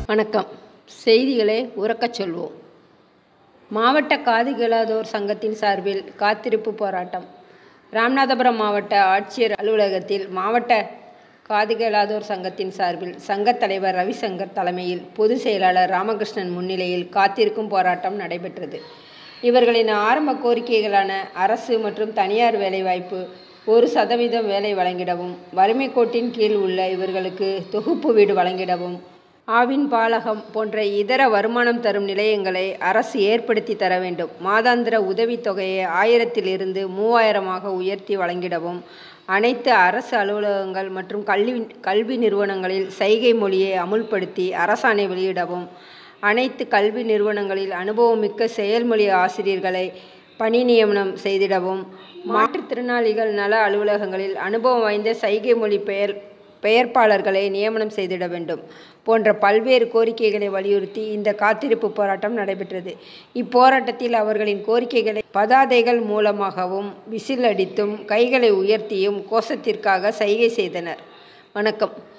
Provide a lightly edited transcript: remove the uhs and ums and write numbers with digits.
வணக்கம். செய்திகளை உரக்கச் சொல்வோம். மாவட்ட காது கேளாதோர் சங்கத்தின் சார்பில் காத்திருப்பு போராட்டம். ராமநாதபுரம் மாவட்ட ஆட்சியர் அலுவலகத்தில் மாவட்ட காது கேளாதோர் சங்கத்தின் சார்பில் சங்கத் தலைவர் ரவிசங்கர் தலைமையில் பொதுச் செயலாளர் ராமகிருஷ்ணன் முன்னிலையில் காத்திருக்கும் போராட்டம் நடைபெற்றது. இவர்களின் ஆரம்ப கோரிக்கைகளான அரசு மற்றும் தனியார் வேலைவாய்ப்பு, 1% வேலை வழங்கிடவும், வறுமை கோட்டின் கீழ் உள்ள இவர்களுக்கு தொகுப்பு வீடு வழங்கிடவும், ஆவின் பாலகம் போன்ற இதர வருமானம் தரும் நிலையங்களை அரசு ஏற்படுத்தி தர வேண்டும். மாதாந்திர உதவித்தொகையை 1000 3000 உயர்த்தி வழங்கிடவும், அனைத்து அரசு அலுவலகங்கள் மற்றும் கல்வி நிறுவனங்களில் சைகை மொழியை அமுல்படுத்தி அரசாணை வெளியிடவும், அனைத்து கல்வி நிறுவனங்களில் அனுபவமிக்க செயல்மொழி ஆசிரியர்களை பணி நியமனம் செய்திடவும், மாற்றுத்திறனாளிகள் நல அலுவலகங்களில் அனுபவம் வாய்ந்த சைகை மொழி பெயர்ப்பாளர்களை நியமனம் செய்திட வேண்டும் போன்ற பல்வேறு கோரிக்கைகளை வலியுறுத்தி இந்த காத்திருப்பு போராட்டம் நடைபெற்றது. இப்போராட்டத்தில் அவர்களின் கோரிக்கைகளை பதாதைகள் மூலமாகவும், விசில் அடித்தும், கைகளை உயர்த்தியும் கோஷத்திற்காக சைகை செய்தனர். வணக்கம்.